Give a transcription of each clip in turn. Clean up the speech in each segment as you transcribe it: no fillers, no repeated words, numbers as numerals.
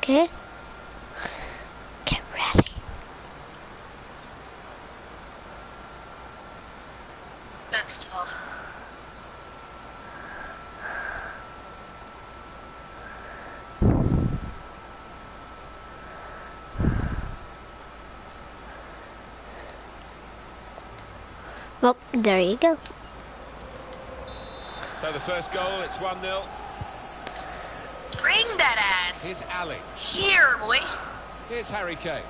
Okay. Get ready. That's tough. Well, there you go. So the first goal, it's 1-0. Bring that ass. Here's Ali. Here, boy. Here's Harry Kane.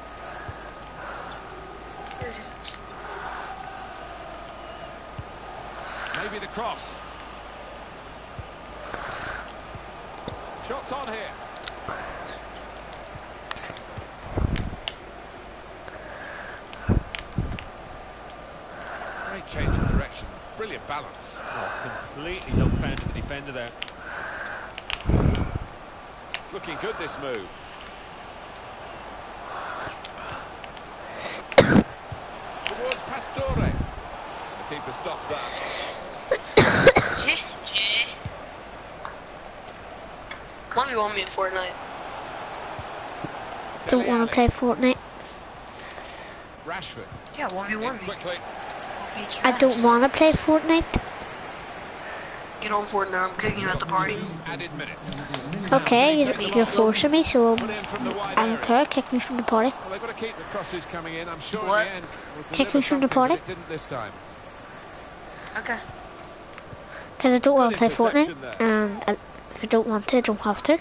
Maybe the cross. Shots on here. Great change of direction. Brilliant balance. Oh, completely dumbfounded the defender there. It's looking good, this move. Towards Pastore. The keeper stops that. 1v1 me in Fortnite. Don't want to play Fortnite. Rashford. Yeah, 1v1 me. Quickly. I don't want to play Fortnite. Get on Fortnite, I'm kicking you at the party. Added minutes. Okay, you're forcing me, so Put in from the wide I don't area. care. Kick me from the party. Well, they've got to keep the crosses coming in. I'm sure What? in the end we'll Kick me deliver from the something, party? but it didn't this time. Okay. Because I don't want to play Good interception Fortnite, there. and if I don't want to, I don't have to.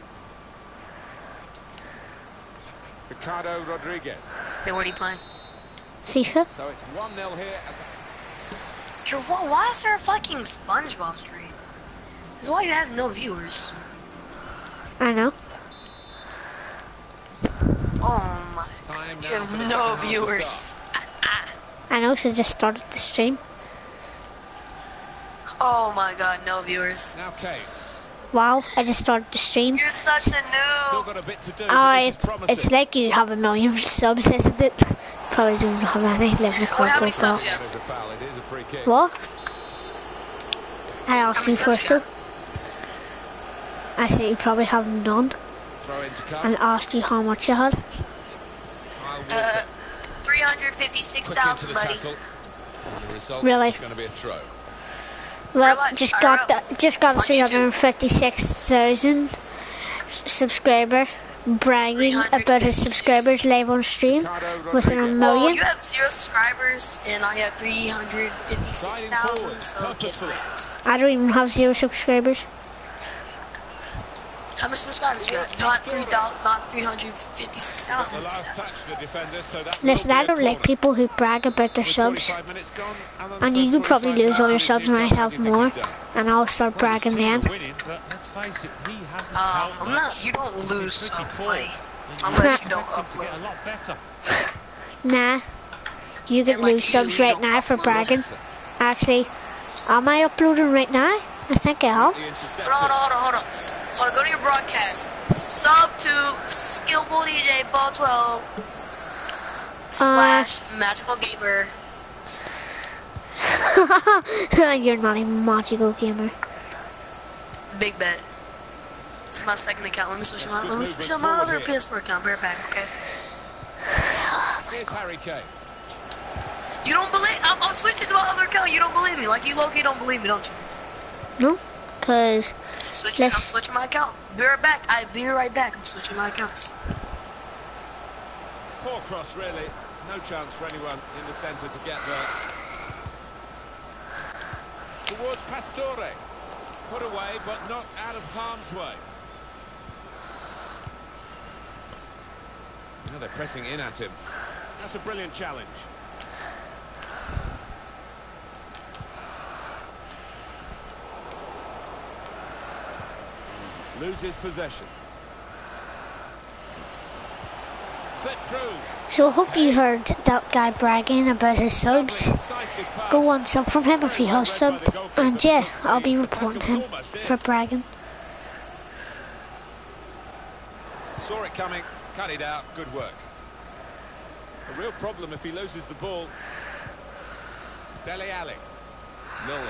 Ricardo Rodriguez. Hey, what are you playing? FIFA. So it's 1-0 here. Why is there a fucking SpongeBob screen? That's why you have no viewers. I know. Oh my. Time You now for the have second no half to viewers. start. I know, so I just started the stream. Oh my god, no viewers. Now Kane. Wow, I just started the stream. You're such a Still noob. got a bit to do. But this is promising. It's like you have 1 million subs, isn't it? Probably don't have any. Live in a How many corporate subs world. you have? There's a foul. It is a free kick. What? I asked many you subs first you though. got? I said you probably have none, Throw into cut. and asked you how much you had. Kyle Walker. 356,000, Quick into buddy. the tackle. And the result Really? is going to be a throw. Well, Relax, just I got wrote just got on YouTube. 356,000 subscriber bragging about his 356. subscribers live on stream Ricardo within a Rodriguez. Well, million. you have 0 subscribers, and I have 356,000, so kiss my ass. I don't even have 0 subscribers. How much subscribers you got? Not 3,000, not 356,000. The last touch, the defender, so that Listen, will be I a don't like corner. people who brag about their With subs, 45 minutes gone, and you could probably lose all your subs and I have How do you think more, he's done? and I'll start bragging then. Winning, but let's face it, he hasn't I'm not. You don't lose subs, buddy, unless you don't upload. a lot better. Nah, you could And like lose subs you right don't now for upload. bragging. Actually, am I uploading right now? I think I am. The interceptor. Hold on. Go to your broadcast. Sub to Skillful DJ Ball 12 / Magical Gamer. You're not a magical gamer. Big bet. It's my second account. Let me switch to my other PS4 account. Be right back, okay? Here's Harry Kane. You don't believe? I'm switching to my other account. You don't believe me? Like you low-key don't believe me, don't you? No, because I'm switching my account. Be right back. I'll be right back. I'm switching my accounts. Poor cross, really. No chance for anyone in the centre to get there. Towards Pastore. Put away, but not out of harm's way. Now they're pressing in at him. That's a brilliant challenge. Loses possession. Slip through. so I hope you heard that guy bragging about his subs. Decisive pass. Go on sub from him if he has subbed, and yeah, I'll be reporting him for bragging. Saw it coming, cut it out, good work. A real problem if he loses the ball. Dele Alli. Milner.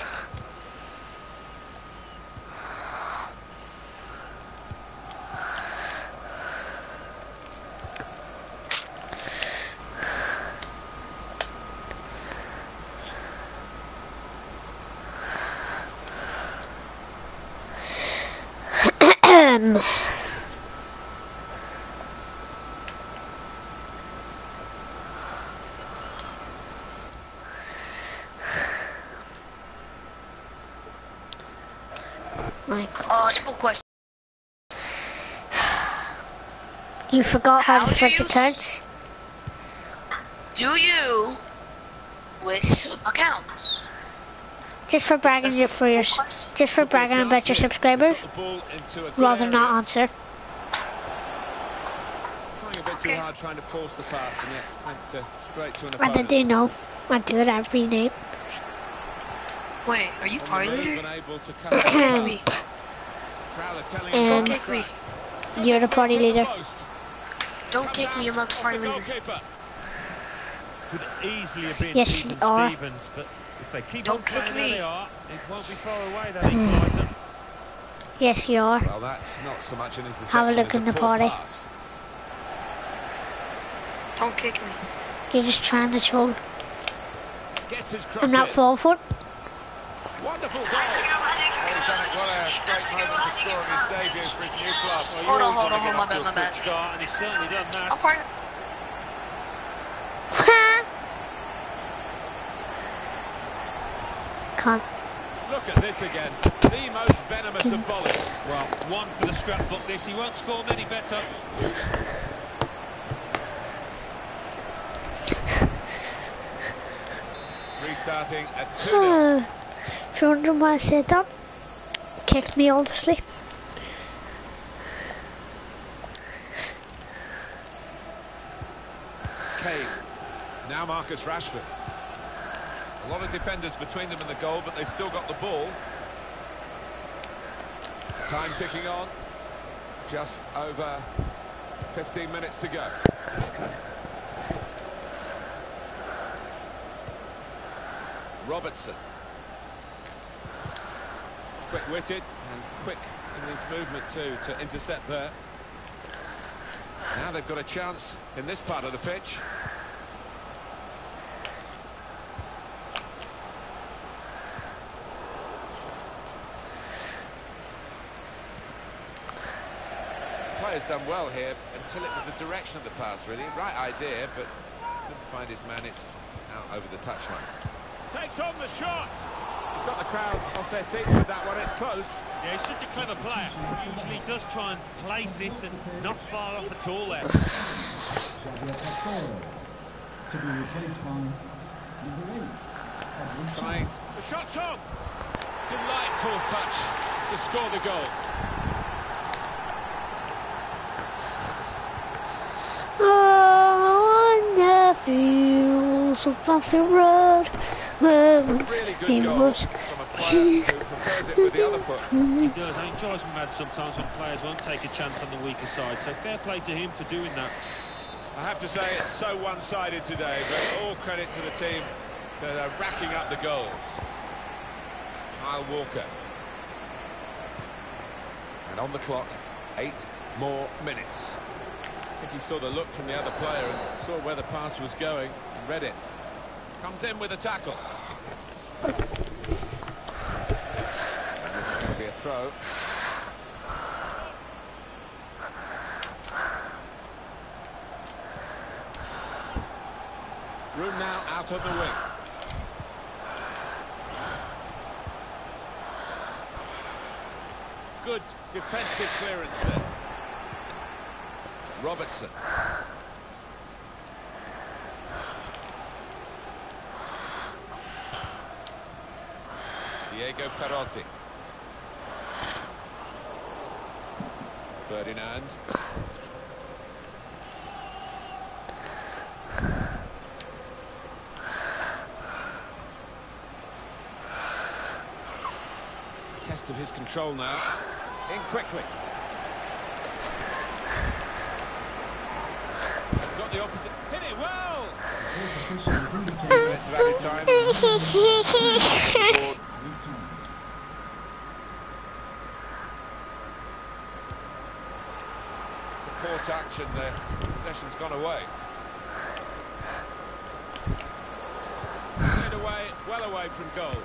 my god. Simple question. You forgot how How to do switch you accounts? Do you switch accounts? Just for bragging It's a for your, simple question. just for bragging about your subscribers, Got the ball into a good rather area. not answer. Trying a bit too Okay. hard, trying to force the pass, and it went straight to an And I opponent. do know. I do it every night. Wait, are you On the party move leader? and able to cut Don't out kick the me. pass. Crowd are telling Um, him Don't to kick me. crack. You're the party Goodness, leader. hits the post. Don't Comes kick me, I'm not the out party off the leader. goalkeeper. Could easily have been Yes, you even are. Stevens, but if they keep Don't on kick playing me. where they are, it won't be far away, that equaliser. Yes, you are. Well, that's not so much an interception Have a look as in the poor party. pass. Don't kick me. You're just trying to troll. Gets his cross I'm not in. fall for it. Wonderful goal. Well, he's done it. What a great moment to score on his debut for his new club. Hold on, Always hold wanna on, get my off to bad, a my quick bad. start, and he's certainly done that. I'm party. Can't. Look at this again. The most venomous of volleys. Well, one for the scrapbook this, he won't score many better. Restarting at 2-0. If you're wondering why I said that, kicked me obviously. Kane. Now Marcus Rashford. A lot of defenders between them and the goal, but they still got the ball. Time ticking on. Just over 15 minutes to go. Robertson. Quick-witted and quick in his movement too to intercept there. Now they've got a chance in this part of the pitch. Player's done well here until it was the direction of the pass, really. Right idea, but couldn't find his man. It's out over the touchline. Takes on the shot. He's got the crowd off their seats with that one. It's close. Yeah, he's such a clever player. He usually does try and place it, and not far off at all there. To be replaced by number 8. Trying. The shot's on. Delightful touch to score the goal. Oh, on the fields of Anfield Road, where once Really he good goal was. from a player who prefers it with the other foot. He does. I mean, drives me mad sometimes when players won't take a chance on the weaker side, so fair play to him for doing that. I have to say it's so one-sided today, but all credit to the team that are racking up the goals. Kyle Walker. And on the clock, 8 more minutes. I think he saw the look from the other player and saw where the pass was going and read it. Comes in with a tackle. And it's going to be a throw. Room now out of the wing. Good defensive clearance there. Robertson. Diego Perotti. Ferdinand. Test of his control now. In quickly. Got the opposite. Hit it well! Defensive added time. Board. It's a poor touch and the possession's gone away. Cleared away, well away from goal.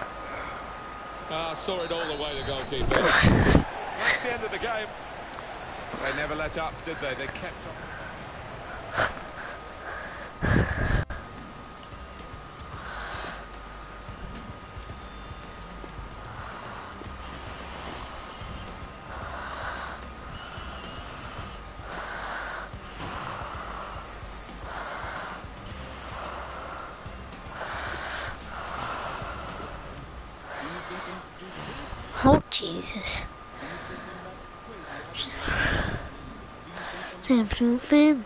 Saw it all the way, the goalkeeper. That's the end of the game. They never let up, did they? They kept on. Oh, Jesus. Sam Snoopin.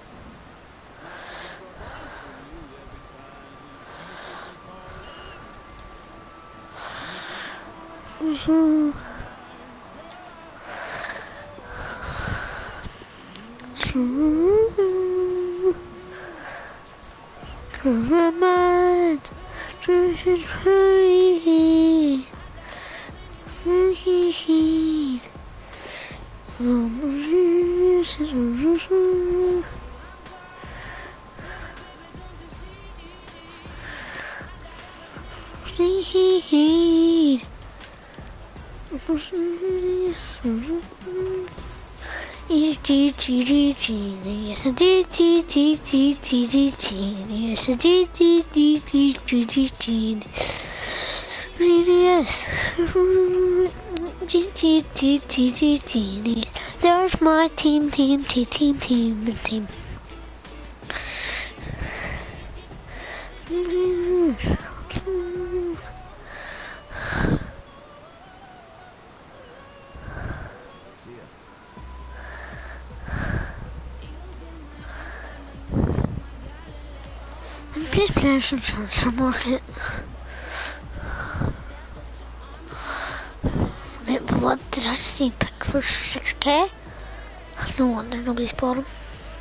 There's my team. Please play some transfer market. Wait, what did I see? Pick for 6k? No wonder nobody's bought him.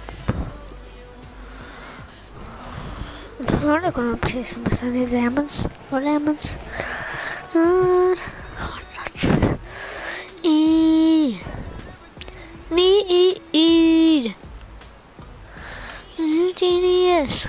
I'm probably gonna replace him with any lemons. What lemons? Not true. Genius.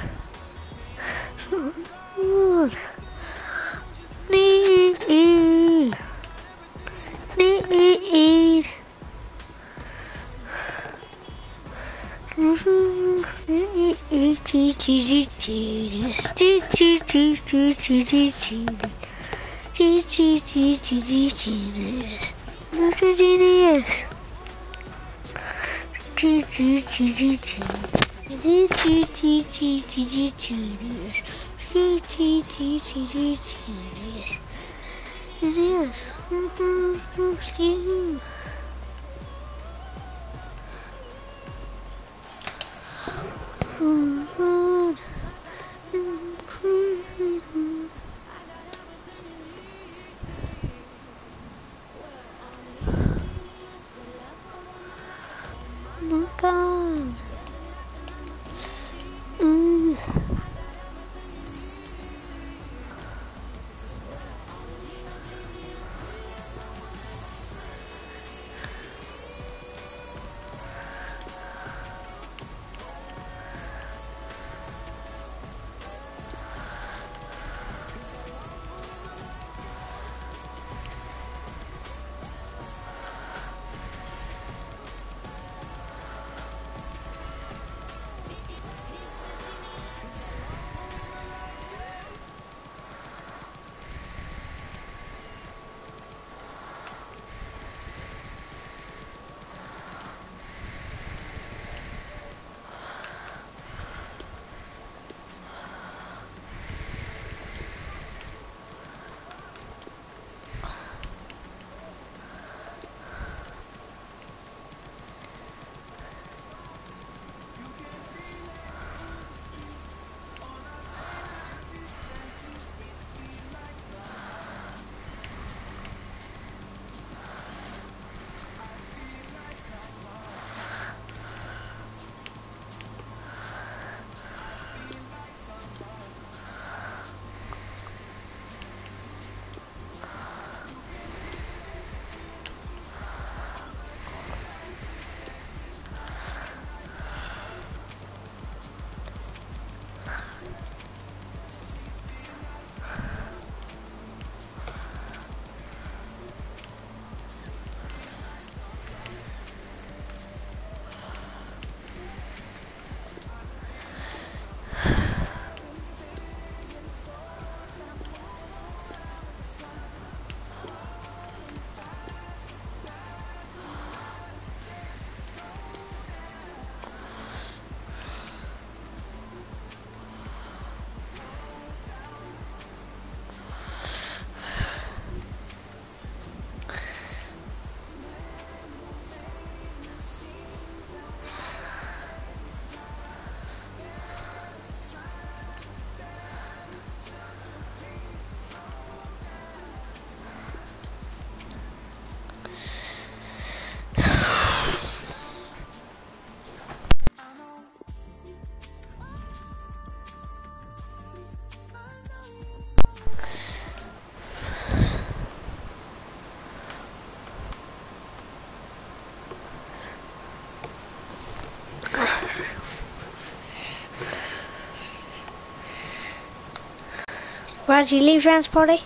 Where did you leave Rand's party?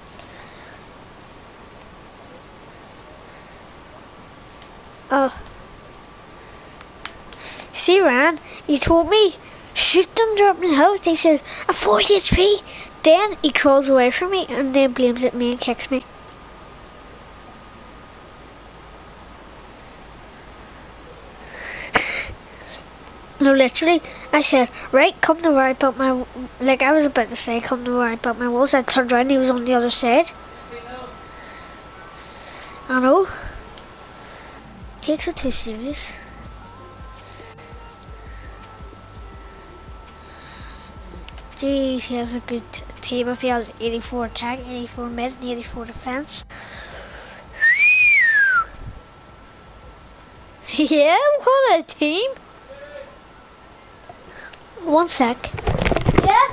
Oh. See, Rand, he told me, shoot them, drop in the house. He says, a 4 HP. Then he crawls away from me and then blames it me and kicks me. No, literally, I said, right, come to where I built my, like I was about to say, come to where I built my walls. I turned around and he was on the other side. I know. Takes it too serious. Jeez, he has a good team if he has 84 attack, 84 mid and 84 defense. Yeah, what a team! 1 sec. Yeah?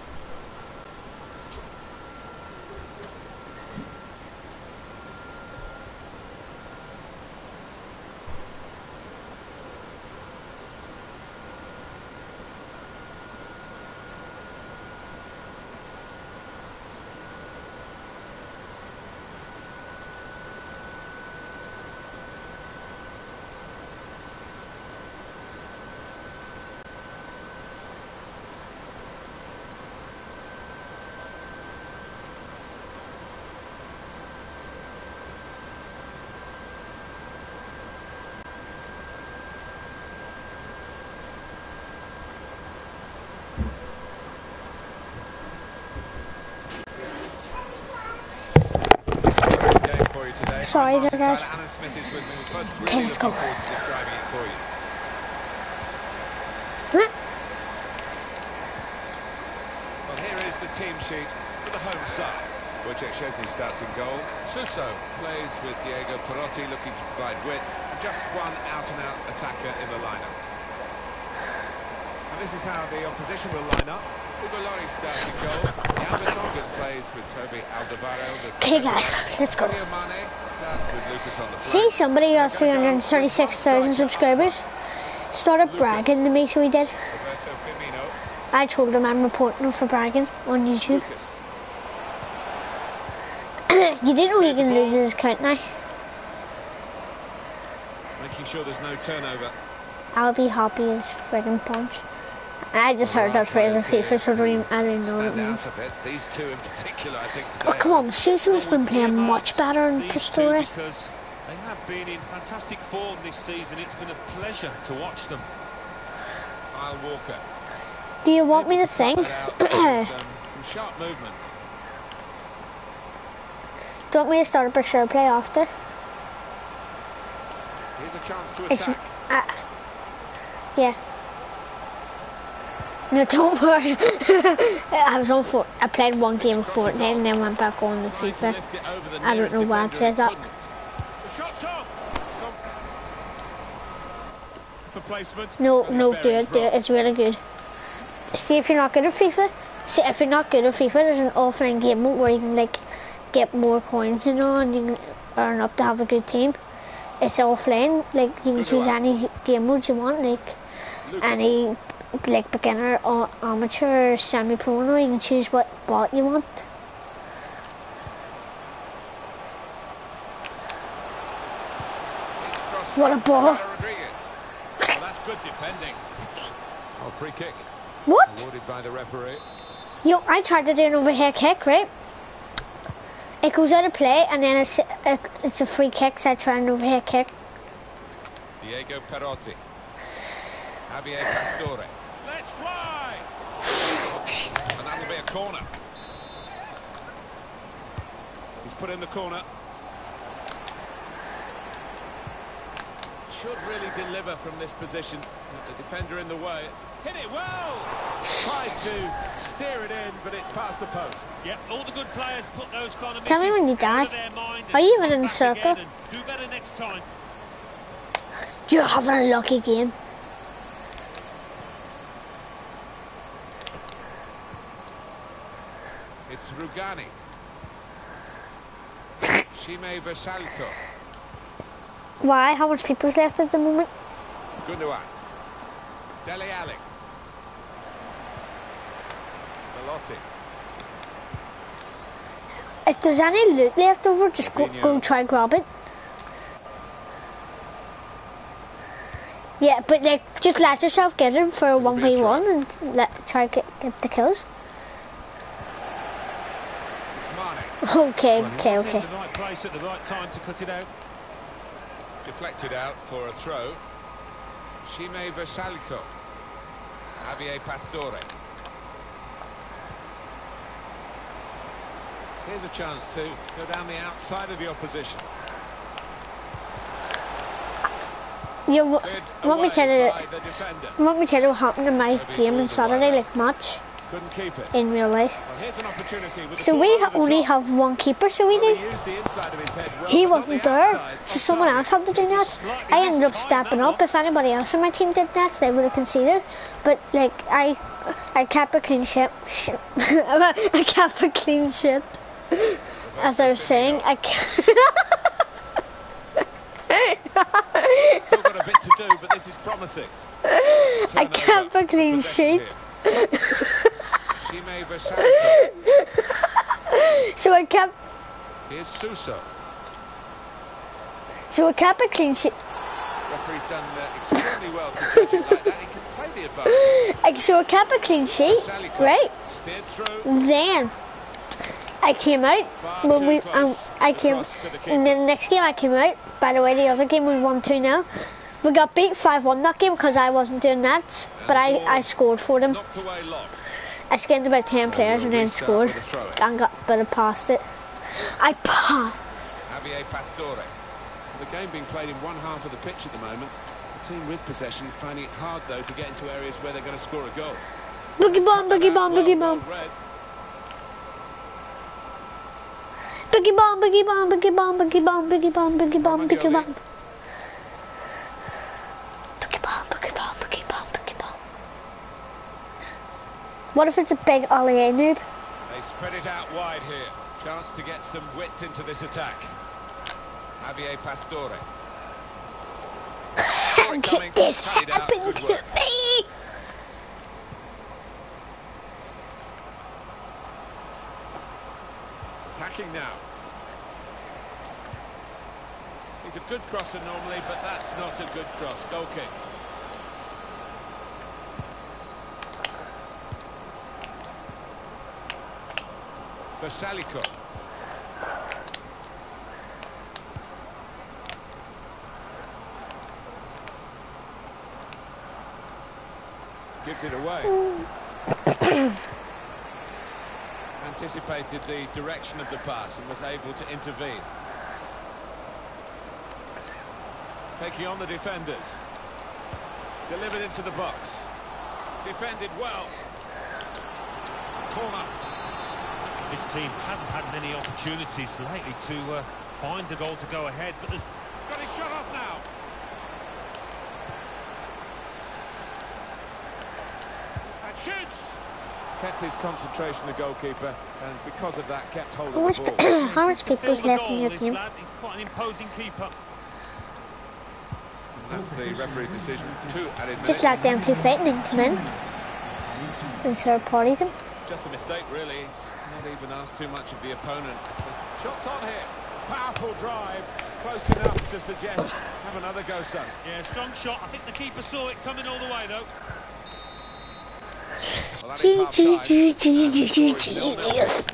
Sorry, there, guys. Okay, let's go. Well, here is the team sheet for the home side. Wojciech Szczesny starts in goal. Suso plays with Diego Perotti looking to provide width. And just one out-and-out attacker in the lineup. And this is how the opposition will line up. Hugo Lloris starts in goal. Jan Vertonghen plays with Toby Alderweireld. Okay, guys, let's go. Sadio Mane starts with Lucas on the flank. See, somebody got 336,000 subscribers. Started bragging to me, so he did. Roberto Firmino. I told him I'm reporting him for bragging on YouTube. You didn't know he can lose his account now. Making sure there's no turnover. I'll be happy as friggin' punch. I just heard that phrase in FIFA, so I don't know what it means. These two in particular, I think, today. Oh, come on, Suso's been playing much better in Pastore. Because they have been in fantastic form this season. It's been a pleasure to watch them. Kyle Walker. Do you want me to sing? Some sharp movement. Do you want me to start a Pastore play after? Here's a chance to It's, attack. yeah. No, don't worry. I played one game of Fortnite and then went back on the FIFA. I don't know why it says that. The shot's on. For placement. No, do it. It's really good. See, if you're not good at FIFA, there's an offline game mode where you can like get more coins and all, and you can earn up to have a good team. It's offline, like you can choose any game mode you want, like any. Like beginner or amateur or semi-pro, now you can choose what bot you want. What a ball. Well, that's good defending. Oh, free kick. What? Awarded by the referee. Yo, I tried to do an overhead kick, right? It goes out of play and then it's a free kick, so I tried an overhead kick. Diego Perotti. Javier Pastore. Let's fly! And that'll be a corner. He's put in the corner. Should really deliver from this position. The defender in the way. Hit it well! Tried to steer it in, but it's past the post. Yeah, all the good players put those kind of Tell me when you die. Are you even in the circle? Do better next time. You're having a lucky game. It's Rugani. Shime Versalco. Why? How much people's left at the moment? Gundogan. Dele Alli. Belotti. If there's any loot left over, just go try and grab it. Yeah, but like, just let yourself get him for a 1v1 and try to get the kills. Okay, well, okay. In the right place at the right time to cut it out. Deflected out for a throw. Shime Versaliko. Javier Pastore. Here's a chance to go down the outside of the opposition. You want me to tell you what happened in my game on Saturday, like match in real life? So we only have one keeper, so we do. He wasn't there, so someone else had to do that. I ended up stepping up. If anybody else on my team did that, they would have conceded. But like I kept a clean sheet. I kept a clean sheet. As I was saying, Still got a bit to do, but this is promising. I kept a clean sheet. Shime Versaliko. So I kept. Here's Suso. So I kept a clean sheet. Referee's done extremely well to judge it like that. He can play the advantage. So I kept a clean sheet, right? Steered through. Then I came out when we I came in the next game I came out. By the way, the other game we won 2-0. We got beat 5-1 that game because I wasn't doing that, but I scored for them. I skinned about 10 players and then scored and got better past it. Javier Pastore. The game being played in one half of the pitch at the moment. The team with possession finding it hard though to get into areas where they're going to score a goal. Boogie bomb, boogie bomb, boogie bomb. Boogie bomb, boogie bomb, boogie bomb, boogie bomb, boogie bomb, boogie bomb, boogie bomb. Boogie bomb, boogie bomb, boogie bomb, boogie bomb. What if it's a big Ollie noob? They spread it out wide here. Chance to get some width into this attack. Javier Pastore. How did this happen to me? Attacking now. He's a good crosser normally, but that's not a good cross. Goal kick. Versaliko. Gives it away. Anticipated the direction of the pass and was able to intervene. Taking on the defenders. Delivered into the box. Defended well. Corner. This team hasn't had many opportunities lately to find the goal to go ahead, but there's... He's got his shot off now. And shoots. Kept his concentration, the goalkeeper, and because of that, kept hold of the ball. How much people's left in your team? He's quite an imposing keeper. That's the referee's decision. 2 added minutes. Just let them two fighting come in and sort of parties them. Just a mistake, really. He's not even asked too much of the opponent. Shots on here. Powerful drive. Close enough to suggest have another go, son. Yeah, strong shot. I think the keeper saw it coming all the way, though. Well, Genius.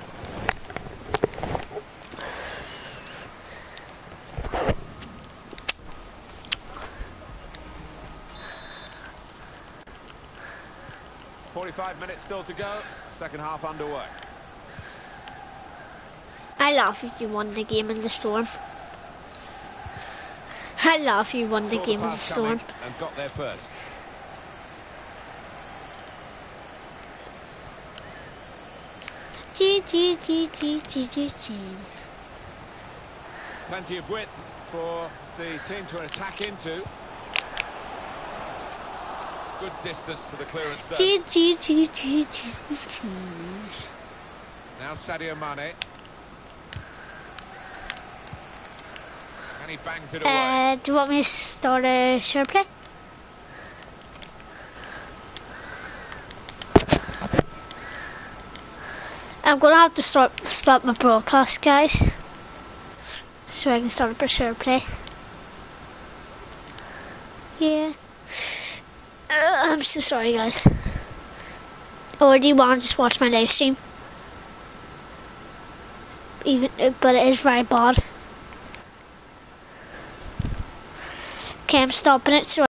45 minutes still to go. Second half underway. I laugh if you won the game in the storm. I laugh you won the game in the storm. And got there first. G. Plenty of width for the team to attack into. Good distance to the clearance though. Now Sadio Mane. And he bangs it away. Do you want me to start a short play? I'm gonna have to stop my broadcast, guys, so I can start a Berserk play. Yeah. I'm so sorry, guys. Or do you want to just watch my live stream? But it is very bad. Okay, I'm stopping it so